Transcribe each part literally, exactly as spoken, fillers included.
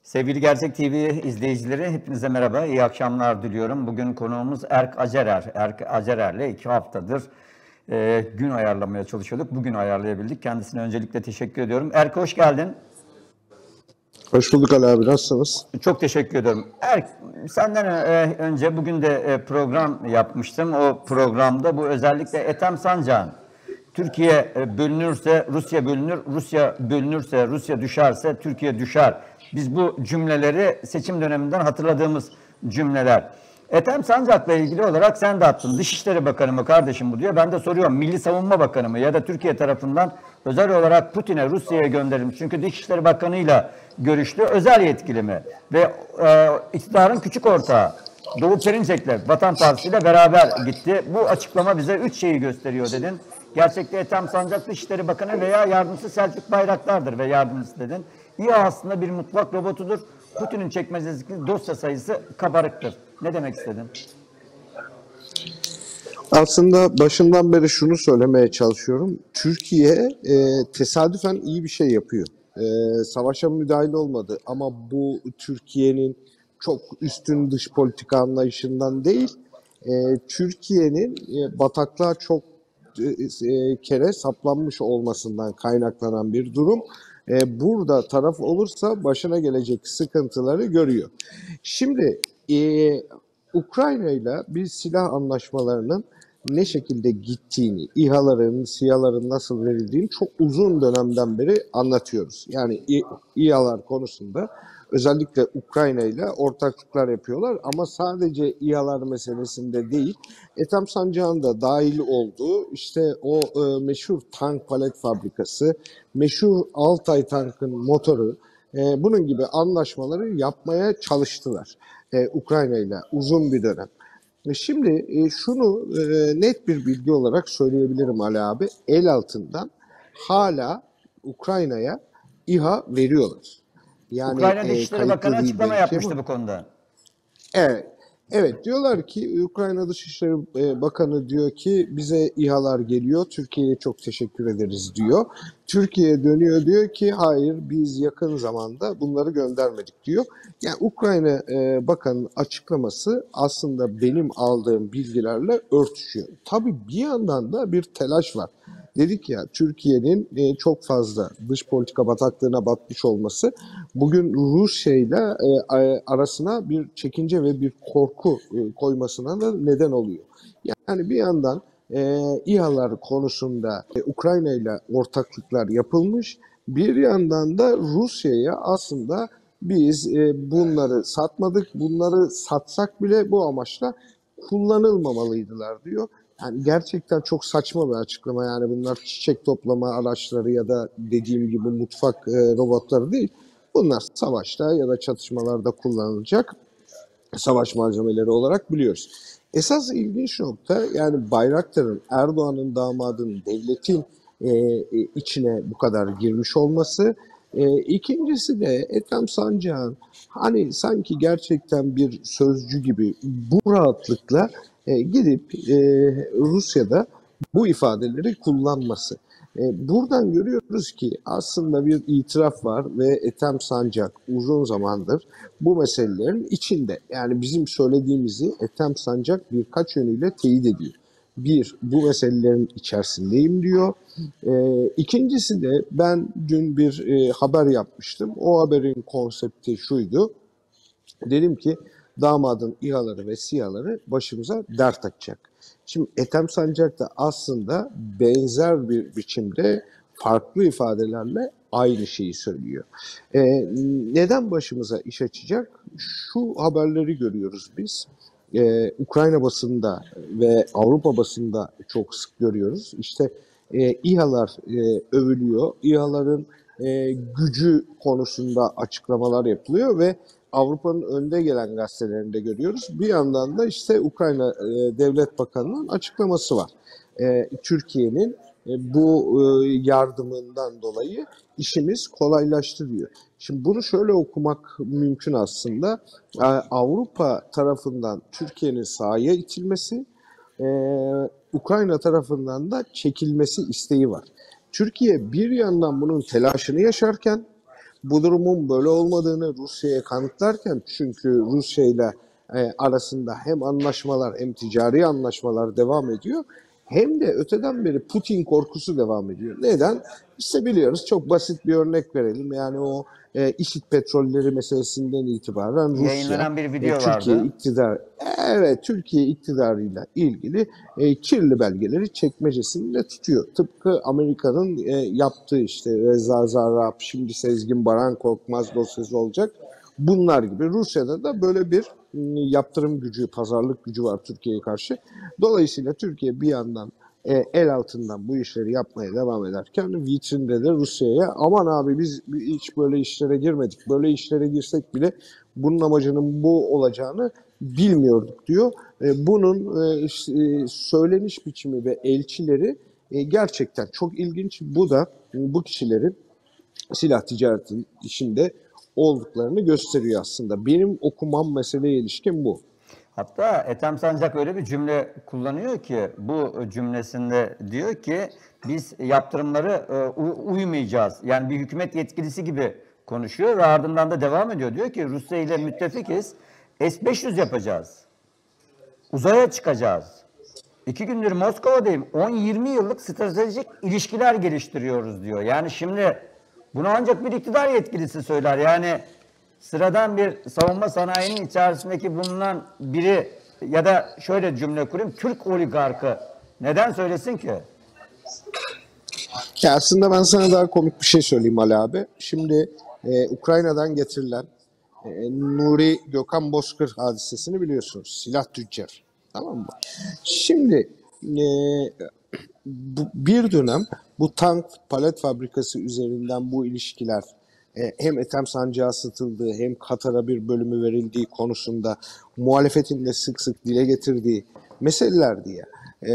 Sevgili Gerçek T V izleyicileri, hepinize merhaba, iyi akşamlar diliyorum. Bugün konuğumuz Erk Acerer. Erk Acerer'le iki haftadır e, gün ayarlamaya çalışıyorduk. Bugün ayarlayabildik. Kendisine öncelikle teşekkür ediyorum. Erk, hoş geldin. Hoş bulduk Ali abi, nasılsınız? Çok teşekkür ederim. Erk, senden e, önce bugün de e, program yapmıştım. O programda bu özellikle Ethem Sancak'ın Türkiye bölünürse Rusya bölünür, Rusya bölünürse Rusya düşerse Türkiye düşer. Biz bu cümleleri seçim döneminden hatırladığımız cümleler. Ethem Sancak'la ilgili olarak sen de attın. Dışişleri Bakanı mı kardeşim bu diyor. Ben de soruyorum, Milli Savunma Bakanı mı ya da Türkiye tarafından özel olarak Putin'e, Rusya'ya gönderilmiş. Çünkü Dışişleri Bakanı'yla görüştü. Özel yetkili mi? Ve e, iktidarın küçük ortağı Doğu Perinçek'le, Vatan Partisi ile beraber gitti. Bu açıklama bize üç şeyi gösteriyor dedin. Gerçekte Ethem Sancak Dışişleri Bakanı veya yardımcısı Selçuk Bayraktar'dır ve yardımcısı dedin. İHA aslında bir mutfak robotudur. Putin'in çekmecesindeki dosya sayısı kabarıktır. Ne demek istedin? Aslında başından beri şunu söylemeye çalışıyorum. Türkiye e, tesadüfen iyi bir şey yapıyor. E, savaşa müdahil olmadı ama bu Türkiye'nin çok üstün dış politika anlayışından değil, e, Türkiye'nin e, bataklığa çok e, kere saplanmış olmasından kaynaklanan bir durum. E, burada taraf olursa başına gelecek sıkıntıları görüyor. Şimdi e, Ukrayna ile bir silah anlaşmalarının ne şekilde gittiğini, İHA'ların, SİHA'ların nasıl verildiğini çok uzun dönemden beri anlatıyoruz. Yani İHA'lar konusunda özellikle Ukrayna ile ortaklıklar yapıyorlar ama sadece İHA'lar meselesinde değil, Ethem Sancak'ın da dahil olduğu işte o e, meşhur tank palet fabrikası, meşhur Altay tankın motoru, e, bunun gibi anlaşmaları yapmaya çalıştılar e, Ukrayna ile uzun bir dönem. Şimdi e, şunu e, net bir bilgi olarak söyleyebilirim Ali abi. El altından hala Ukrayna'ya İHA veriyorlar. Yani, Ukrayna Dışişleri e, Bakanı açıklama yapmıştı ama bu konuda. Evet. Evet, diyorlar ki Ukrayna Dışişleri Bakanı diyor ki bize İHA'lar geliyor, Türkiye'ye çok teşekkür ederiz diyor. Türkiye dönüyor diyor ki hayır biz yakın zamanda bunları göndermedik diyor. Yani Ukrayna e, Bakanı'nın açıklaması aslında benim aldığım bilgilerle örtüşüyor. Tabii bir yandan da bir telaş var. Dedik ya Türkiye'nin e, çok fazla dış politika bataklığına batmış olması bugün Rusya ile arasına bir çekince ve bir korku e, koymasına da neden oluyor. Yani bir yandan e, İHA'lar konusunda e, Ukrayna ile ortaklıklar yapılmış, bir yandan da Rusya'ya aslında biz e, bunları satmadık, bunları satsak bile bu amaçla kullanılmamalıydılar diyor. Yani gerçekten çok saçma bir açıklama. Yani bunlar çiçek toplama araçları ya da dediğim gibi mutfak e, robotları değil. Bunlar savaşta ya da çatışmalarda kullanılacak savaş malzemeleri olarak biliyoruz. Esas ilginç nokta yani Bayraktar'ın, Erdoğan'ın damadının, devletin e, içine bu kadar girmiş olması. E, ikincisi de Ethem Sancak'ın hani sanki gerçekten bir sözcü gibi bu rahatlıkla e, gidip e, Rusya'da bu ifadeleri kullanması. E, buradan görüyoruz ki aslında bir itiraf var ve Ethem Sancak uzun zamandır bu meselelerin içinde. Yani bizim söylediğimizi Ethem Sancak birkaç yönüyle teyit ediyor. Bir, bu meselelerin içerisindeyim diyor. E, ikincisi de ben dün bir e, haber yapmıştım. O haberin konsepti şuydu. Dedim ki damadın İHA'ları ve SİHA'ları başımıza dert açacak. Şimdi Ethem Sancak da aslında benzer bir biçimde farklı ifadelerle aynı şeyi söylüyor. Ee, neden başımıza iş açacak? Şu haberleri görüyoruz biz. Ee, Ukrayna basında ve Avrupa basında çok sık görüyoruz. İşte e, İHA'lar e, övülüyor. İHA'ların e, gücü konusunda açıklamalar yapılıyor ve Avrupa'nın önde gelen gazetelerinde görüyoruz. Bir yandan da işte Ukrayna e, Devlet Bakanı'nın açıklaması var. E, Türkiye'nin e, bu e, yardımından dolayı işimiz kolaylaştı diyor. Şimdi bunu şöyle okumak mümkün aslında. E, Avrupa tarafından Türkiye'nin sahaya itilmesi, e, Ukrayna tarafından da çekilmesi isteği var. Türkiye bir yandan bunun telaşını yaşarken Bu durumun böyle olmadığını Rusya'ya kanıtlarken, çünkü Rusya ile e, arasında hem anlaşmalar hem ticari anlaşmalar devam ediyor, hem de öteden beri Putin korkusu devam ediyor. Neden? İşte biliyoruz, çok basit bir örnek verelim. Yani o e, İŞİD petrolleri meselesinden itibaren Rusya, Yayınlanan bir e, video Türkiye vardı. iktidar, evet Türkiye iktidarıyla ilgili e, kirli belgeleri çekmecesinde tutuyor. Tıpkı Amerika'nın e, yaptığı işte Reza Zarrab, şimdi Sezgin Baran Korkmaz dosyası olacak. Bunlar gibi Rusya'da da böyle bir m, yaptırım gücü, pazarlık gücü var Türkiye'ye karşı. Dolayısıyla Türkiye bir yandan e, el altından bu işleri yapmaya devam ederken, vitrinde de Rusya'ya aman abi biz hiç böyle işlere girmedik. Böyle işlere girsek bile bunun amacının bu olacağını bilmiyorduk diyor. E, bunun e, e, söyleniş biçimi ve elçileri e, gerçekten çok ilginç. Bu da bu kişilerin silah ticareti işinde olduklarını gösteriyor aslında. Benim okumam meseleye ilişkin bu. Hatta Ethem Sancak öyle bir cümle kullanıyor ki, bu cümlesinde diyor ki biz yaptırımları e, u- uymayacağız. Yani bir hükümet yetkilisi gibi konuşuyor ve ardından da devam ediyor. Diyor ki Rusya ile müttefikiz. S beş yüz yapacağız. Uzaya çıkacağız. İki gündür Moskova'dayım. on yirmi yıllık stratejik ilişkiler geliştiriyoruz diyor. Yani şimdi bunu ancak bir iktidar yetkilisi söyler. Yani sıradan bir savunma sanayinin içerisindeki bulunan biri, ya da şöyle cümle kurayım, Türk oligarkı neden söylesin ki? Ya aslında ben sana daha komik bir şey söyleyeyim Ali abi. Şimdi e, Ukrayna'dan getirilen e, Nuri Gökhan Bozkır hadisesini biliyorsunuz. Silah tüccar. Tamam mı? Şimdi e, bu, bir dönem bu tank palet fabrikası üzerinden bu ilişkiler e, hem Ethem Sancak'a satıldığı hem Katar'a bir bölümü verildiği konusunda muhalefetin de sık sık dile getirdiği meselelerdi ya. E,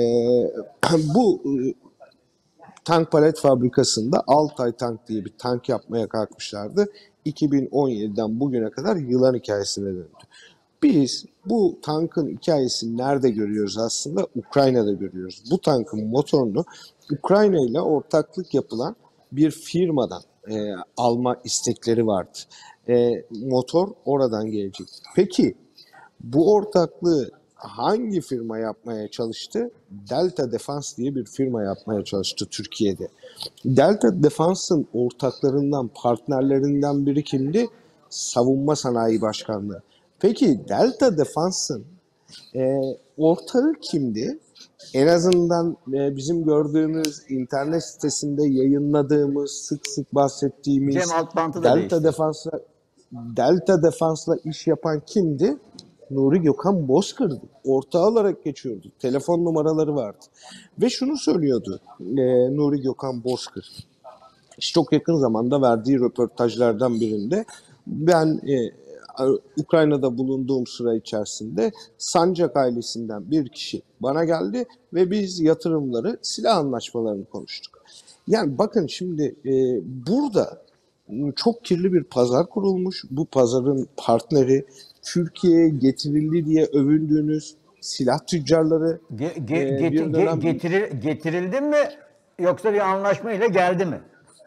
bu e, tank palet fabrikasında Altay Tank diye bir tank yapmaya kalkmışlardı. iki bin on yediden bugüne kadar yılan hikayesine döndü. Biz bu tankın hikayesini nerede görüyoruz aslında? Ukrayna'da görüyoruz. Bu tankın motorunu Ukrayna ile ortaklık yapılan bir firmadan e, alma istekleri vardı. E, motor oradan gelecek. Peki bu ortaklığı hangi firma yapmaya çalıştı? Delta Defense diye bir firma yapmaya çalıştı Türkiye'de. Delta Defense'ın ortaklarından, partnerlerinden biri kimdi? Savunma Sanayi Başkanlığı. Peki Delta Defense'ın e, ortağı kimdi? En azından e, bizim gördüğümüz, internet sitesinde yayınladığımız, sık sık bahsettiğimiz Cem Altbant'ı da Delta değişti. Defense'la Delta Defense'la iş yapan kimdi? Nuri Gökhan Bozkır'dı. Ortağı olarak geçiyordu. Telefon numaraları vardı. Ve şunu söylüyordu e, Nuri Gökhan Bozkır. İşte çok yakın zamanda verdiği röportajlardan birinde, ben e, Ukrayna'da bulunduğum süre içerisinde Sancak ailesinden bir kişi bana geldi ve biz yatırımları, silah anlaşmalarını konuştuk. Yani bakın şimdi e, burada çok kirli bir pazar kurulmuş. Bu pazarın partneri Türkiye'ye getirildi diye övündüğünüz silah tüccarları. Ge- e, ge- geti- bir ge- dönem getirir, getirildi mi yoksa bir anlaşma ile geldi mi?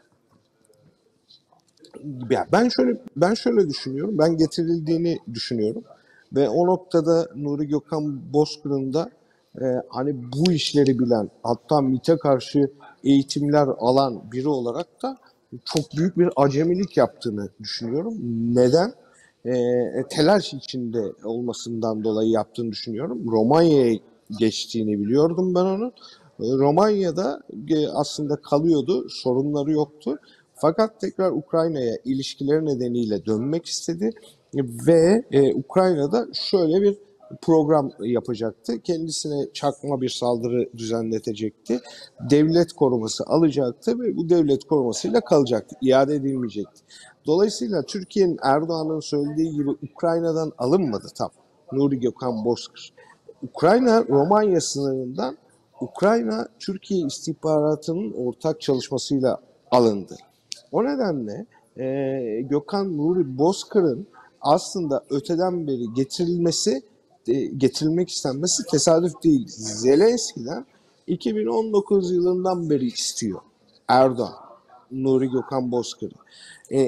Ya ben şöyle ben şöyle düşünüyorum. Ben getirildiğini düşünüyorum. Ve o noktada Nuri Gökhan Bozkır'ın da e, hani bu işleri bilen, hatta MİT'e karşı eğitimler alan biri olarak da çok büyük bir acemilik yaptığını düşünüyorum. Neden? E, telaş içinde olmasından dolayı yaptığını düşünüyorum. Romanya'ya geçtiğini biliyordum ben onun. E, Romanya'da e, aslında kalıyordu, sorunları yoktu. Fakat tekrar Ukrayna'ya ilişkileri nedeniyle dönmek istedi ve e, Ukrayna'da şöyle bir program yapacaktı. Kendisine çakma bir saldırı düzenletecekti. Devlet koruması alacaktı ve bu devlet korumasıyla kalacaktı. İade edilmeyecekti. Dolayısıyla Türkiye'nin, Erdoğan'ın söylediği gibi Ukrayna'dan alınmadı tam Nuri Gökhan Bozkır. Ukrayna Romanya sınırından Ukrayna Türkiye istihbaratının ortak çalışmasıyla alındı. O nedenle e, Gökhan Nuri Bozkır'ın aslında öteden beri getirilmesi, e, getirilmek istenmesi tesadüf değil. Zelenski'den iki bin on dokuz yılından beri istiyor Erdoğan, Nuri Gökhan Bozkır'ı. E,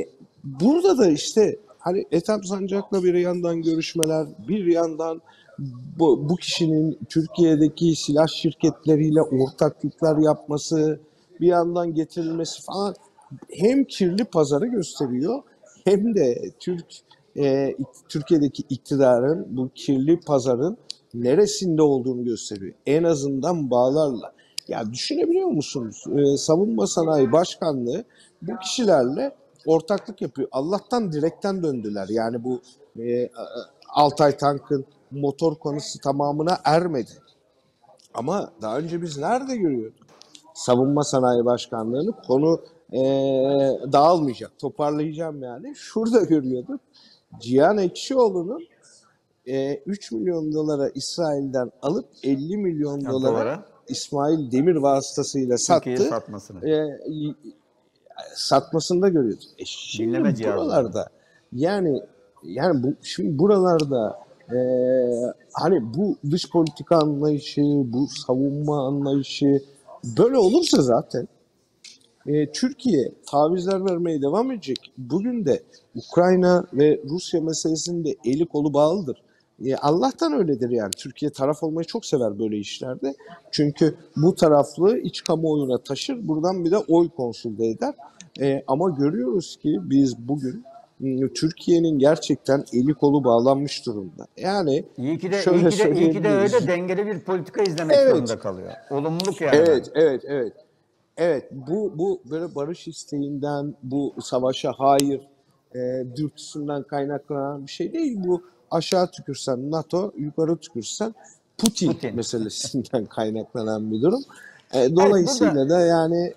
burada da işte hani Ethem Sancak'la bir yandan görüşmeler, bir yandan bu, bu kişinin Türkiye'deki silah şirketleriyle ortaklıklar yapması, bir yandan getirilmesi falan hem kirli pazarı gösteriyor hem de Türk e, Türkiye'deki iktidarın bu kirli pazarın neresinde olduğunu gösteriyor. En azından bağlarla. Ya düşünebiliyor musunuz? E, Savunma Sanayi Başkanlığı bu kişilerle ortaklık yapıyor. Allah'tan direkten döndüler. Yani bu e, Altay Tank'ın motor konusu tamamına ermedi. Ama daha önce biz nerede görüyorduk? Savunma Sanayi Başkanlığı'nı konu e, dağılmayacak. Toparlayacağım yani. Şurada görüyorduk. Cihan Ekşioğlu'nun e, üç milyon dolara İsrail'den alıp elli milyon Yani dolara dolara İsmail Demir vasıtasıyla Türkiye'ye sattı. satmasını. E, satmasını da görüyorduk. E şimdi Dinleme cihazları. buralarda yani yani bu şimdi buralarda e, hani bu dış politika anlayışı, bu savunma anlayışı böyle olursa zaten e, Türkiye tavizler vermeye devam edecek. Bugün de Ukrayna ve Rusya meselesinde eli kolu bağlıdır. E, Allah'tan öyledir yani. Türkiye taraf olmayı çok sever böyle işlerde. Çünkü bu taraflı iç kamuoyuna taşır. Buradan bir de oy konsolide eder. E, ama görüyoruz ki biz bugün m, Türkiye'nin gerçekten eli kolu bağlanmış durumda. Yani İyi ki de iyi şöyle ki de iyi ki de öyle söyleyebiliriz. dengeli bir politika izlemek Evet, zorunda kalıyor. Olumluluk yani evet, bence. evet, evet. Evet, bu bu böyle barış isteğinden, bu savaşa hayır e, dürtüsünden kaynaklanan bir şey değil. Bu aşağı tükürsen NATO, yukarı tükürsen Putin Putin. meselesinden kaynaklanan bir durum. E, Evet, dolayısıyla burada da yani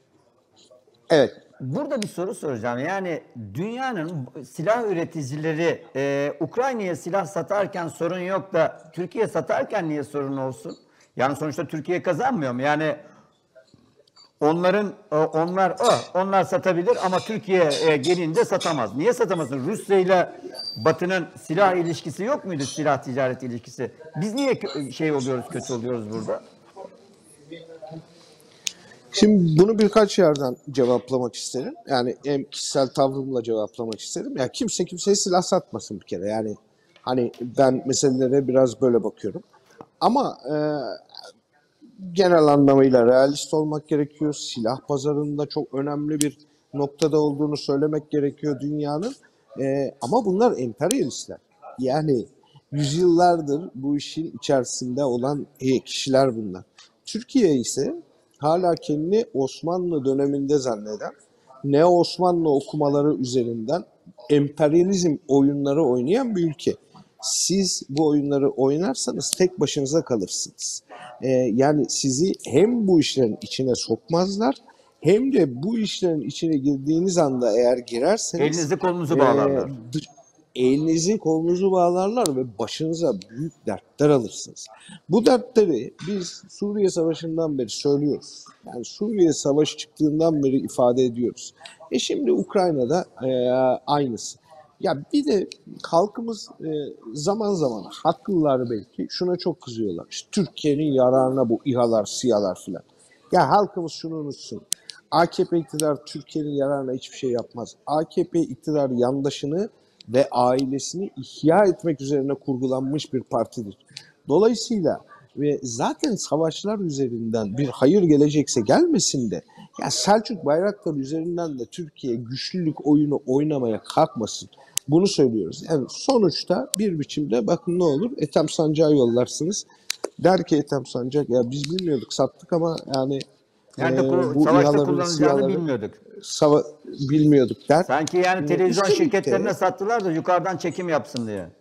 evet, burada bir soru soracağım. Yani dünyanın silah üreticileri e, Ukrayna'ya silah satarken sorun yok da Türkiye satarken niye sorun olsun? Yani sonuçta Türkiye kazanmıyor mu? Yani onların e, onlar o onlar satabilir ama Türkiye e, gelince satamaz. Niye satamazsın? Rusya ile Batı'nın silah ilişkisi yok muydu? Silah ticareti ilişkisi. Biz niye kö- şey oluyoruz, kötü oluyoruz burada? şimdi bunu birkaç yerden cevaplamak isterim. Yani hem kişisel tavrımla cevaplamak isterim. Ya kimse kimseye silah satmasın bir kere. Yani hani ben meselelere biraz böyle bakıyorum. Ama e, genel anlamıyla realist olmak gerekiyor. Silah pazarında çok önemli bir noktada olduğunu söylemek gerekiyor dünyanın. Ee, ama bunlar emperyalistler. Yani yüzyıllardır bu işin içerisinde olan e, kişiler bunlar. Türkiye ise hala kendini Osmanlı döneminde zanneden, Neo Osmanlı okumaları üzerinden emperyalizm oyunları oynayan bir ülke. Siz bu oyunları oynarsanız tek başınıza kalırsınız. Ee, yani sizi hem bu işlerin içine sokmazlar hem de bu işlerin içine girdiğiniz anda eğer girerseniz Elinizi kolunuzu e, bağlarlar. dış- elinizi kolunuzu bağlarlar ve başınıza büyük dertler alırsınız. Bu dertleri biz Suriye Savaşı'ndan beri söylüyoruz. Yani Suriye Savaşı çıktığından beri ifade ediyoruz. E şimdi Ukrayna'da e, aynısı. Ya bir de halkımız e, zaman zaman haklılar belki şuna çok kızıyorlar. İşte Türkiye'nin yararına bu İHA'lar, SİHA'lar filan. Ya halkımız şunu unutsun. A K P iktidar Türkiye'nin yararına hiçbir şey yapmaz. A K P iktidar yandaşını ve ailesini ihya etmek üzerine kurgulanmış bir partidir. Dolayısıyla ve zaten savaşlar üzerinden bir hayır gelecekse gelmesin de ya Selçuk Bayraktar üzerinden de Türkiye güçlülük oyunu oynamaya kalkmasın. Bunu söylüyoruz. Yani sonuçta bir biçimde bakın ne olur Ethem Sancak'ı yollarsınız. Der ki Ethem Sancak ya biz bilmiyorduk sattık ama yani Nerede e, ku- bu savaşta İHA'ların, kullanılacağını SİHA'ların bilmiyorduk. sava bilmiyorduk der. Sanki yani E, televizyon üstelik şirketlerine de sattılar da yukarıdan çekim yapsın diye.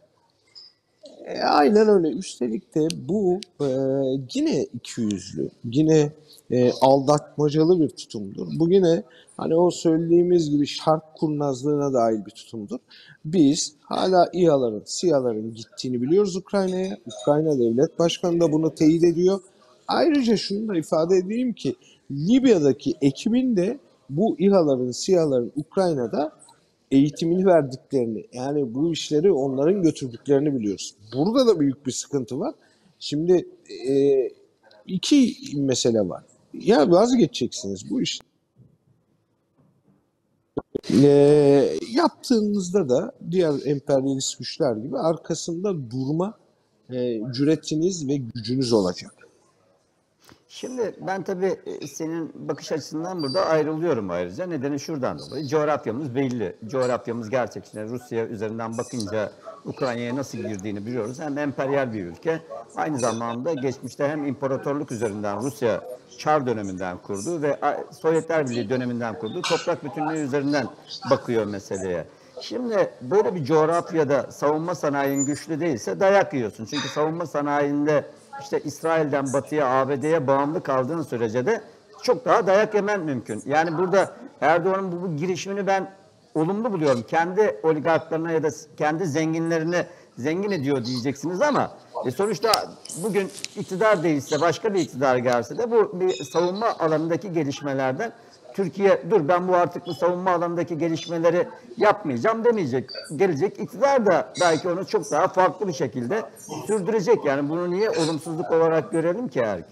E, aynen öyle. Üstelik de bu e, yine ikiyüzlü, yine e, aldatmacalı bir tutumdur. Bu yine hani o söylediğimiz gibi şark kurnazlığına dair bir tutumdur. Biz hala İHA'ların, SİHA'ların gittiğini biliyoruz Ukrayna'ya. Ukrayna Devlet Başkanı da bunu teyit ediyor. Ayrıca şunu da ifade edeyim ki Libya'daki ekibin de bu İHA'ların, SİHA'ların Ukrayna'da eğitimini verdiklerini, yani bu işleri onların götürdüklerini biliyoruz. Burada da büyük bir sıkıntı var. Şimdi e, iki mesele var. Ya vazgeçeceksiniz bu iş E, yaptığınızda da diğer emperyalist güçler gibi arkasında durma e, cüretiniz ve gücünüz olacak. Şimdi ben tabii e, senin bakış açısından burada ayrılıyorum ayrıca. Nedeni şuradan dolayı. Coğrafyamız belli. Coğrafyamız gerçekten Rusya üzerinden bakınca Ukrayna'ya nasıl girdiğini biliyoruz. Hem emperyal bir ülke. Aynı zamanda geçmişte hem imparatorluk üzerinden Rusya Çar döneminden kurduğu ve Sovyetler Birliği döneminden kurduğu toprak bütünlüğü üzerinden bakıyor meseleye. Şimdi böyle bir coğrafyada savunma sanayin güçlü değilse dayak yiyorsun. Çünkü savunma sanayinde işte İsrail'den batıya, A B D'ye bağımlı kaldığın sürece de çok daha dayak yemen mümkün. Yani burada Erdoğan'ın bu, bu girişimini ben olumlu buluyorum. Kendi oligarklarına ya da kendi zenginlerini zengin ediyor diyeceksiniz ama e sonuçta bugün iktidar değilse, başka bir iktidar gelse de bu bir savunma alanındaki gelişmelerden Türkiye dur ben bu artık bu savunma alanındaki gelişmeleri yapmayacağım demeyecek. Gelecek iktidar da belki onu çok daha farklı bir şekilde sürdürecek. Yani bunu niye olumsuzluk olarak görelim ki Erk?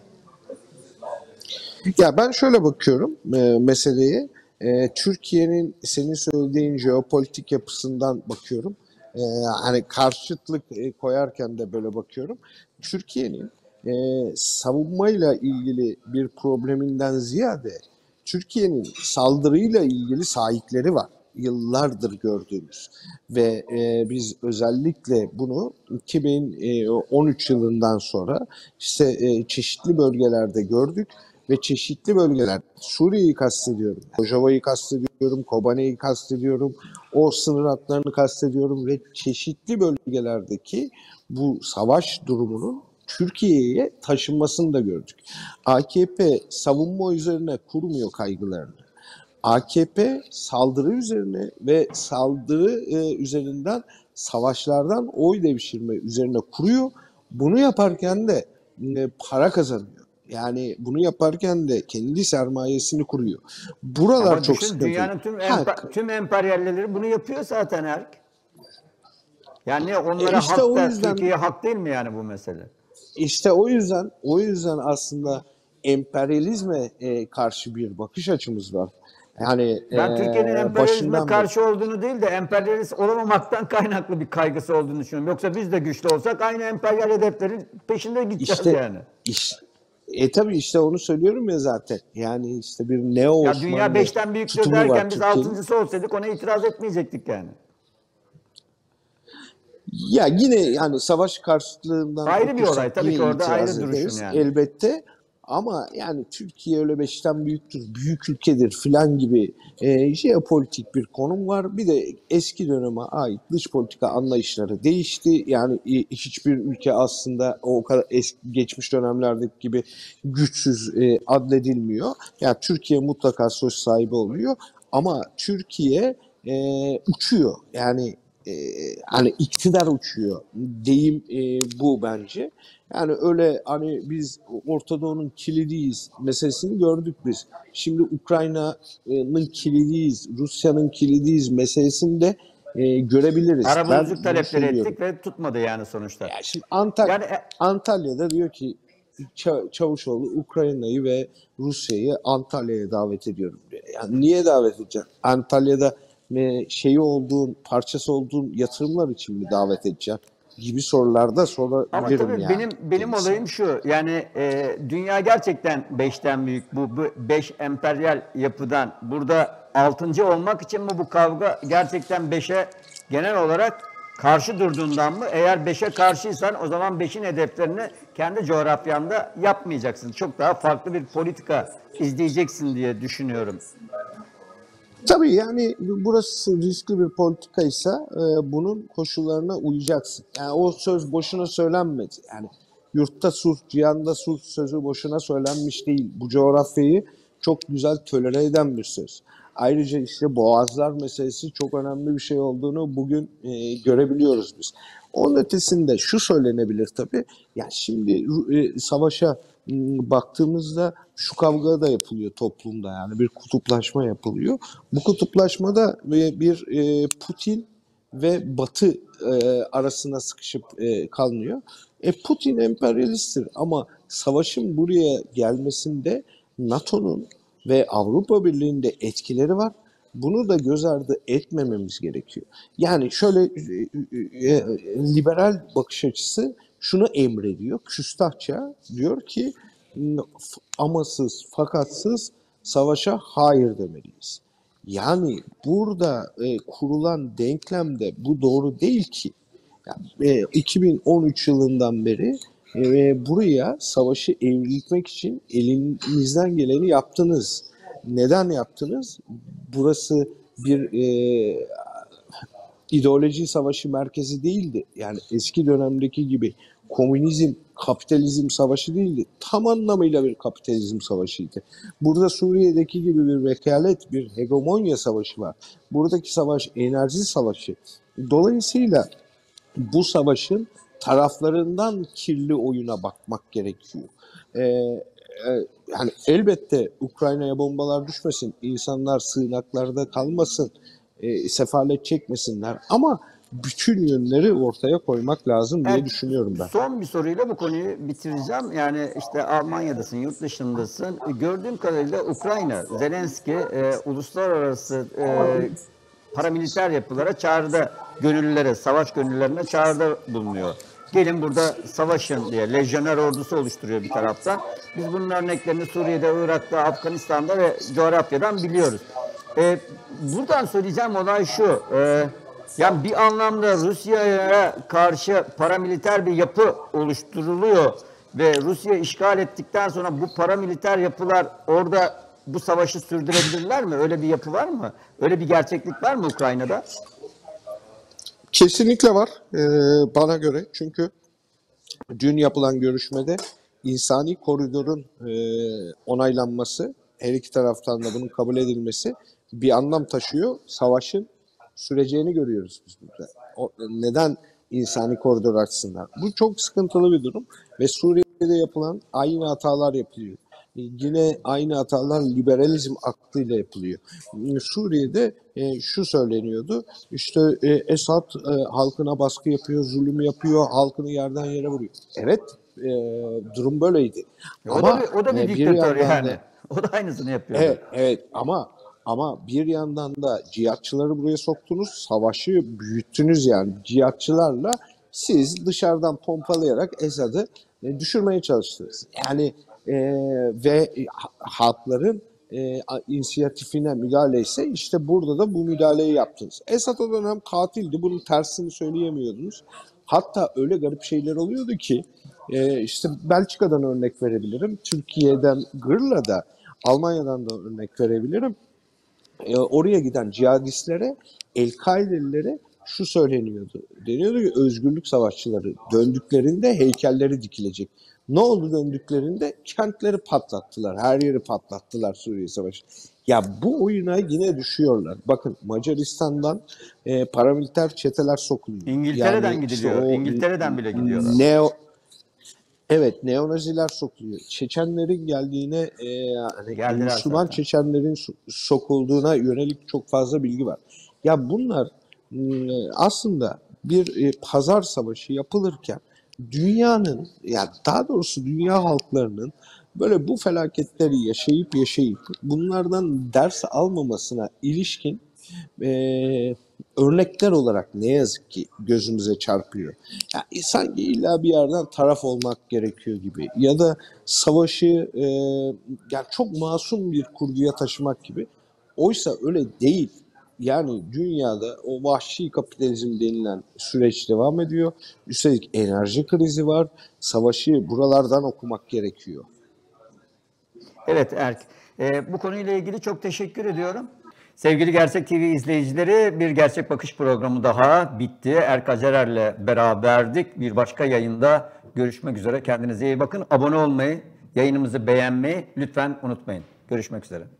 Ya ben şöyle bakıyorum e, meseleye. E, Türkiye'nin senin söylediğin jeopolitik yapısından bakıyorum. E, hani karşıtlık e, koyarken de böyle bakıyorum. Türkiye'nin e, savunmayla ilgili bir probleminden ziyade Türkiye'nin saldırıyla ilgili sahipleri var. Yıllardır gördüğümüz ve e, biz özellikle bunu iki bin on üç yılından sonra işte e, çeşitli bölgelerde gördük ve çeşitli bölgeler, Suriye'yi kastediyorum, Rojava'yı kastediyorum, Kobane'yi kastediyorum, o sınır hatlarını kastediyorum ve çeşitli bölgelerdeki bu savaş durumunun Türkiye'ye taşınmasını da gördük. A K P savunma üzerine kurmuyor kaygılarını. A K P saldırı üzerine ve saldırı e, üzerinden savaşlardan oy devşirme üzerine kuruyor. Bunu yaparken de e, para kazanıyor. Yani bunu yaparken de kendi sermayesini kuruyor. Buralar Ama çok düşün sıkıntılı. dünyanın tüm, Ha, empa- tüm emperyalleri bunu yapıyor zaten Erk. Yani e, onlara işte hak o da yüzden Türkiye'ye hak değil mi yani bu mesele? İşte o yüzden o yüzden aslında emperyalizme e, karşı bir bakış açımız var. Yani e, Ben Türkiye'nin emperyalizme başından beri. karşı olduğunu değil de emperyalist olamamaktan kaynaklı bir kaygısı olduğunu düşünüyorum. Yoksa biz de güçlü olsak aynı emperyal hedeflerin peşinde gideceğiz İşte yani. iş, e tabii işte onu söylüyorum ya zaten. Yani işte bir neo Ya dünya Osmanlı beşten büyüktür tutumu var derken biz Türkiye'nin. altıncısı olsaydık ona itiraz etmeyecektik yani. Ya yine yani savaş karşıtlığından Ayrı bir okursak olay. Tabii yine ki orada itiraz ayrı duruşun ederiz yani. elbette. Ama yani Türkiye öyle beşten büyüktür, büyük ülkedir filan gibi e, jeopolitik bir konum var. Bir de eski döneme ait dış politika anlayışları değişti. Yani e, hiçbir ülke aslında o kadar eski, geçmiş dönemlerdeki gibi güçsüz e, adledilmiyor. Yani Türkiye mutlaka söz sahibi oluyor. Ama Türkiye e, uçuyor. Yani e, hani iktidar uçuyor. Deyim e, bu bence. Yani öyle hani biz Orta Doğu'nun kilidiyiz meselesini gördük biz. Şimdi Ukrayna'nın kilidiyiz, Rusya'nın kilidiyiz meselesini de e, görebiliriz. Arabuluculuk Ben bunu talepleri söylüyorum. ettik ve tutmadı yani sonuçta. Yani şimdi Antal Yani e, Antalya'da diyor ki Ça- Çavuşoğlu Ukrayna'yı ve Rusya'yı Antalya'ya davet ediyorum diyor. Yani niye davet edeceksin? Antalya'da e, şeyi olduğun, parçası olduğun yatırımlar için mi davet edeceksin? Gibi sorularda ama sorabilirim tabii yani benim benim kendisine. olayım şu. Yani e, dünya gerçekten beşten büyük. Bu, bu beş emperyal yapıdan burada altıncı olmak için mi bu kavga gerçekten beşe genel olarak karşı durduğundan mı? Eğer beşe karşıysan o zaman beşin hedeflerini kendi coğrafyanda yapmayacaksın. Çok daha farklı bir politika izleyeceksin diye düşünüyorum. Tabii yani burası riskli bir politikaysa e, bunun koşullarına uyacaksın. Yani o söz boşuna söylenmedi. Yani yurtta sulh, cihanda sulh sözü boşuna söylenmiş değil. Bu coğrafyayı çok güzel tolere eden bir söz. Ayrıca işte boğazlar meselesi çok önemli bir şey olduğunu bugün e, görebiliyoruz biz. Onun ötesinde şu söylenebilir tabii. Yani şimdi e, savaşa m, baktığımızda şu kavga da yapılıyor toplumda, yani bir kutuplaşma yapılıyor. Bu kutuplaşmada e, bir e, Putin ve Batı e, arasına sıkışıp e, kalmıyor. E, Putin emperyalisttir ama savaşın buraya gelmesinde NATO'nun ve Avrupa Birliği'nde etkileri var Bunu da göz ardı etmememiz gerekiyor. Yani şöyle e, e, liberal bakış açısı şunu emrediyor. Küstahça diyor ki amasız fakatsız savaşa hayır demeliyiz. Yani burada e, kurulan denklemde bu doğru değil ki. Yani, e, iki bin on üç yılından beri e, buraya savaşı evrilmek için elinizden geleni yaptınız. Neden yaptınız? Burası bir e, ideoloji savaşı merkezi değildi. Yani eski dönemdeki gibi komünizm, kapitalizm savaşı değildi. Tam anlamıyla bir kapitalizm savaşıydı. Burada Suriye'deki gibi bir vekalet, bir hegemonya savaşı var. Buradaki savaş enerji savaşı. Dolayısıyla bu savaşın taraflarından kirli oyuna bakmak gerekiyor. Ee, e, yani elbette Ukrayna'ya bombalar düşmesin, insanlar sığınaklarda kalmasın, e, sefalet çekmesinler ama bütün yönleri ortaya koymak lazım diye Evet, düşünüyorum ben. son bir soruyla bu konuyu bitireceğim. Yani işte Almanya'dasın, yurt dışındasın. Gördüğüm kadarıyla Ukrayna, Zelenski e, uluslararası e, paramiliter yapılara çağrıda, gönüllülere, savaş gönüllülerine çağrıda bulunuyor. Gelin burada savaşın diye lejyoner ordusu oluşturuyor bir tarafta. Biz bunun örneklerini Suriye'de, Irak'ta, Afganistan'da ve coğrafyadan biliyoruz. E, buradan söyleyeceğim olay şu. E, yani bir anlamda Rusya'ya karşı paramiliter bir yapı oluşturuluyor ve Rusya işgal ettikten sonra bu paramiliter yapılar orada bu savaşı sürdürebilirler mi? Öyle bir yapı var mı? Öyle bir gerçeklik var mı Ukrayna'da? Kesinlikle var e, bana göre. Çünkü dün yapılan görüşmede insani koridorun e, onaylanması, her iki taraftan da bunun kabul edilmesi bir anlam taşıyor. Savaşın süreceğini görüyoruz biz burada. O, neden insani koridor açsınlar? Bu çok sıkıntılı bir durum ve Suriye'de yapılan aynı hatalar yapılıyor. Yine aynı hatalar liberalizm aklıyla yapılıyor. Suriye'de e, şu söyleniyordu, işte e, Esad e, halkına baskı yapıyor, zulüm yapıyor, halkını yerden yere vuruyor. Evet, e, durum böyleydi. E, ama o da bir, o da bir e, bir diktatör yandan yani. da, O da aynısını yapıyordu. evet, evet ama ama bir yandan da cihatçıları buraya soktunuz, savaşı büyüttünüz yani cihatçılarla siz dışarıdan pompalayarak Esad'ı e, düşürmeye çalıştınız. Yani e, ve halkların e, inisiyatifine müdahale ise işte burada da bu müdahaleyi yaptınız. Esad o dönem katildi, bunun tersini söyleyemiyordunuz. Hatta öyle garip şeyler oluyordu ki e, işte Belçika'dan örnek verebilirim, Türkiye'den Gırla'da, Almanya'dan da örnek verebilirim. E, oraya giden cihadistlere, El-Kaidelilere şu söyleniyordu. Deniyordu ki özgürlük savaşçıları döndüklerinde heykelleri dikilecek. Ne oldu döndüklerinde? Kentleri patlattılar. Her yeri patlattılar Suriye Savaşı. Ya bu oyuna yine düşüyorlar. Bakın Macaristan'dan e, paramiliter çeteler sokuluyor. İngiltere'den yani gidiliyor. işte o, İngiltere'den bile gidiyorlar. Neo, Evet, neonaziler sokuluyor. Çeçenlerin geldiğine, e, hani Geldiler Müslüman zaten. Çeçenlerin so- sokulduğuna yönelik çok fazla bilgi var. Ya bunlar m, aslında bir e, pazar savaşı yapılırken dünyanın, yani daha doğrusu dünya halklarının böyle bu felaketleri yaşayıp yaşayıp bunlardan ders almamasına ilişkin e, örnekler olarak ne yazık ki gözümüze çarpıyor. Yani sanki illa bir yerden taraf olmak gerekiyor gibi ya da savaşı e, yani çok masum bir kurguya taşımak gibi. Oysa öyle değil. Yani dünyada o vahşi kapitalizm denilen süreç devam ediyor. Üstelik enerji krizi var. Savaşı buralardan okumak gerekiyor. Evet Erk. Ee, bu konuyla ilgili çok teşekkür ediyorum. Sevgili Gerçek T V izleyicileri, bir Gerçek Bakış programı daha bitti. Erk Acerer'le beraberdik. Bir başka yayında görüşmek üzere. Kendinize iyi bakın. Abone olmayı, yayınımızı beğenmeyi lütfen unutmayın. Görüşmek üzere.